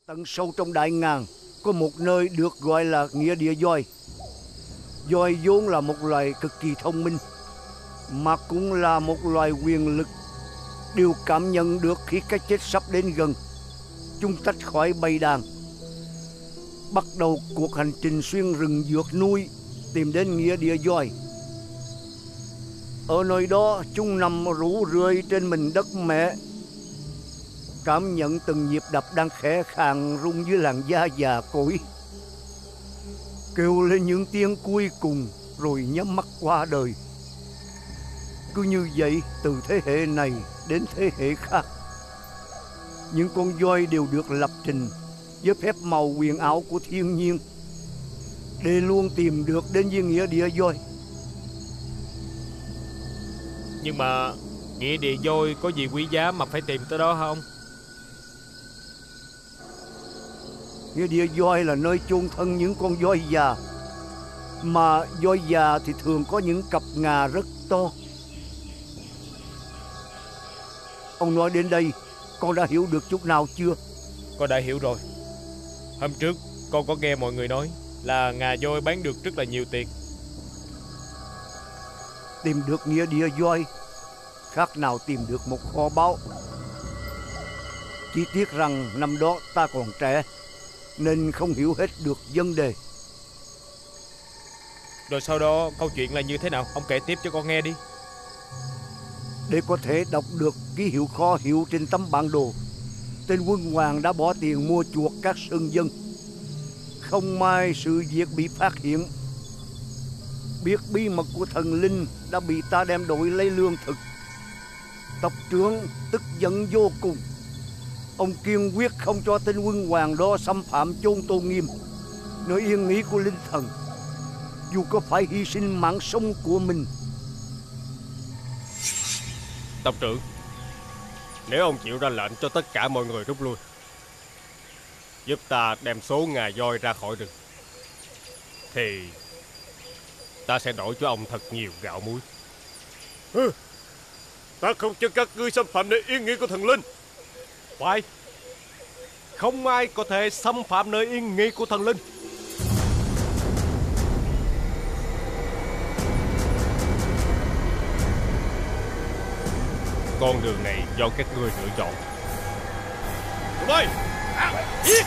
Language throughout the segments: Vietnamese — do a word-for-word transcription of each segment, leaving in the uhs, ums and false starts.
Tận sâu trong đại ngàn có một nơi được gọi là nghĩa địa voi. Voi vốn là một loài cực kỳ thông minh, mà cũng là một loài quyền lực. Điều cảm nhận được khi cái chết sắp đến gần, chúng tách khỏi bầy đàn, bắt đầu cuộc hành trình xuyên rừng vượt núi tìm đến nghĩa địa voi. Ở nơi đó chúng nằm rũ rượi trên mình đất mẹ, cảm nhận từng nhịp đập đang khẽ khàng rung dưới làn da già cỗi, kêu lên những tiếng cuối cùng rồi nhắm mắt qua đời. Cứ như vậy từ thế hệ này đến thế hệ khác, những con voi đều được lập trình với phép màu huyền ảo của thiên nhiên để luôn tìm được đến với nghĩa địa voi. Nhưng mà nghĩa địa voi có gì quý giá mà phải tìm tới đó không? Nghĩa địa voi là nơi chôn thân những con voi già, mà voi già thì thường có những cặp ngà rất to. Ông nói đến đây, con đã hiểu được chút nào chưa? Con đã hiểu rồi. Hôm trước con có nghe mọi người nói là ngà voi bán được rất là nhiều tiền. Tìm được nghĩa địa voi khác nào tìm được một kho báu. Chỉ tiếc rằng năm đó ta còn trẻ nên không hiểu hết được vấn đề. Rồi sau đó câu chuyện là như thế nào? Ông kể tiếp cho con nghe đi. Để có thể đọc được ký hiệu kho hiệu trên tấm bản đồ, tên quân hoàng đã bỏ tiền mua chuộc các sơn dân. Không may sự việc bị phát hiện, biết bí mật của thần linh đã bị ta đem đổi lấy lương thực. Tộc trưởng tức giận vô cùng. Ông kiên quyết không cho tên quân hoàng đó xâm phạm chốn tôn nghiêm, nơi yên nghỉ của linh thần, dù có phải hy sinh mạng sống của mình. Tộc trưởng, nếu ông chịu ra lệnh cho tất cả mọi người rút lui, giúp ta đem số ngà voi ra khỏi rừng, thì ta sẽ đổi cho ông thật nhiều gạo muối. Hừ, ta không cho các ngươi xâm phạm nơi yên nghỉ của thần linh. Phải, không ai có thể xâm phạm nơi yên nghỉ của thần linh. Con đường này do các ngươi lựa chọn. Tụi bay, giết!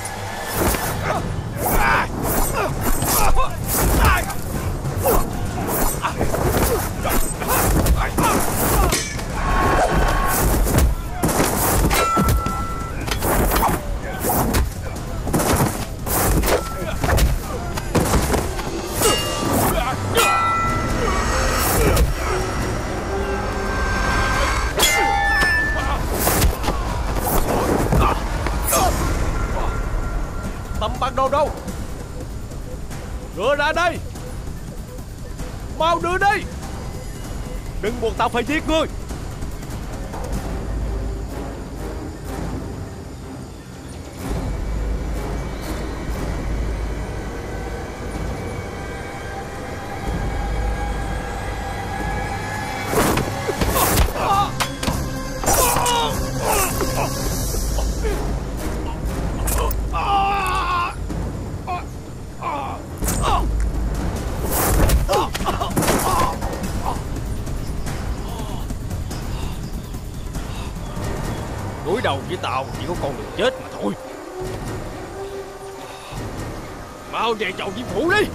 Tấm bản đồ đâu? Đưa ra đây! Mau đưa đi! Đừng buộc tao phải giết ngươi! Đối đầu với tao chỉ có con đường chết mà thôi. Mau về chầu diêm phủ đi.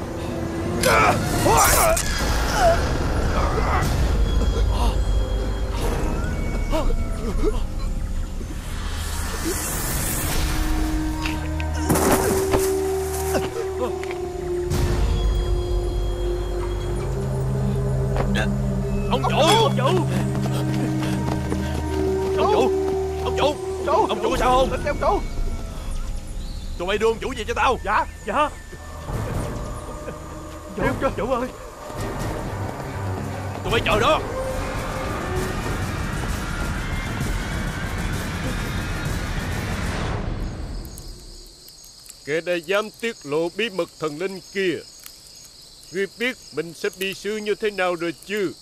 Ông chủ, ông chủ, ông chủ, ông chủ, chủ, ông chủ sao không? Ông chủ, tụi mày đưa ông chủ về cho tao. Dạ, dạ. Chủ, chủ, chủ ơi, tụi mày chờ đó. Kẻ đã dám tiết lộ bí mật thần linh kia, ngươi biết mình sẽ bị xử như thế nào rồi chứ?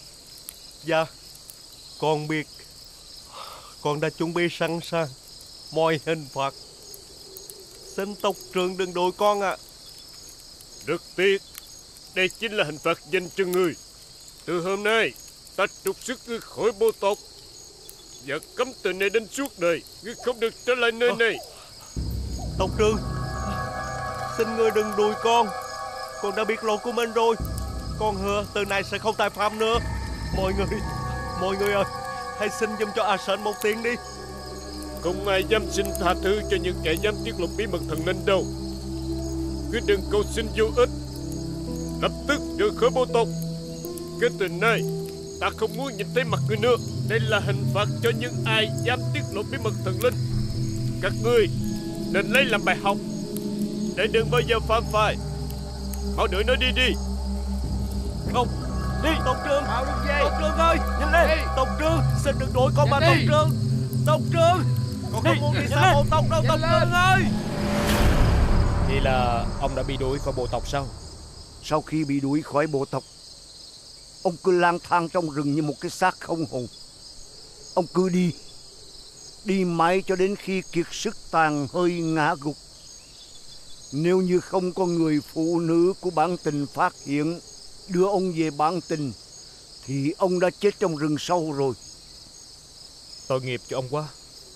Dạ, con biết. Con đã chuẩn bị sẵn sàng. mọi hình phạt. Xin tộc trưởng đừng đuổi con ạ. À. Rất tiếc, đây chính là hình phạt dành cho ngươi. Từ hôm nay, ta trục xuất ngươi khỏi bộ tộc và cấm từ nay đến suốt đời ngươi không được trở lại nơi này. Tộc trưởng, xin ngươi đừng đuổi con. Con đã biết lỗi của mình rồi. Con hứa từ nay sẽ không tái phạm nữa. Mọi người, mọi người ơi, hãy xin giùm cho A Sơn một tiếng đi. Không ai dám xin tha thứ cho những kẻ dám tiết lộ bí mật thần linh đâu. Cứ đừng cầu xin vô ích. Lập tức rời khỏi bộ tộc. Kể từ nay, ta không muốn nhìn thấy mặt người nữa. Đây là hình phạt cho những ai dám tiết lộ bí mật thần linh. Các ngươi nên lấy làm bài học để đừng bao giờ phạm phải. Mau đuổi nó đi đi. Không, đi. Tộc trưởng, tộc trưởng ơi, nhanh lên. Đi. Tộc trưởng, xin đừng đuổi con mà tộc trưởng. Tộc trưởng, con không muốn đi xa bộ tộc đâu. Tộc trưởng ơi. Vậy là ông đã bị đuổi khỏi bộ tộc sao? Sau khi bị đuổi khỏi bộ tộc, ông cứ lang thang trong rừng như một cái xác không hồn. Ông cứ đi, đi mãi cho đến khi kiệt sức tàn hơi ngã gục. Nếu như không có người phụ nữ của bản tình phát hiện đưa ông về bản tình, thì ông đã chết trong rừng sâu rồi. Tội nghiệp cho ông quá.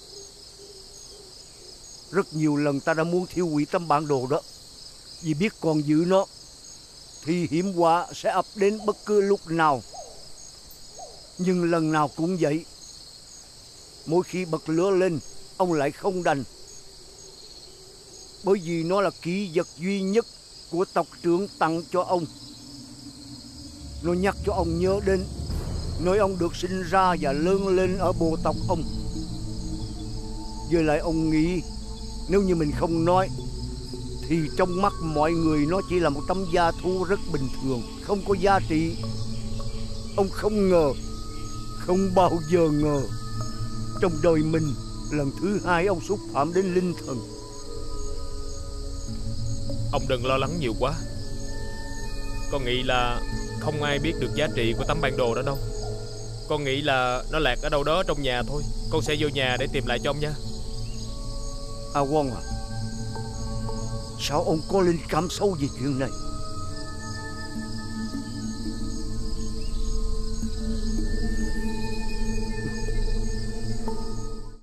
Rất nhiều lần ta đã muốn thiêu hủy tấm bản đồ đó, vì biết còn giữ nó thì hiểm họa sẽ ập đến bất cứ lúc nào. Nhưng lần nào cũng vậy, mỗi khi bật lửa lên, ông lại không đành. Bởi vì nó là kỷ vật duy nhất của tộc trưởng tặng cho ông. Nó nhắc cho ông nhớ đến nơi ông được sinh ra và lớn lên ở bộ tộc ông. Với lại ông nghĩ nếu như mình không nói thì trong mắt mọi người nó chỉ là một tấm da thú rất bình thường, không có giá trị. Ông không ngờ, không bao giờ ngờ, trong đời mình lần thứ hai ông xúc phạm đến linh thần. Ông đừng lo lắng nhiều quá. Con nghĩ là không ai biết được giá trị của tấm bản đồ đó đâu. Con nghĩ là nó lạc ở đâu đó trong nhà thôi. Con sẽ vô nhà để tìm lại cho ông nha. A Wong à, sao ông có linh cảm sâu về chuyện này?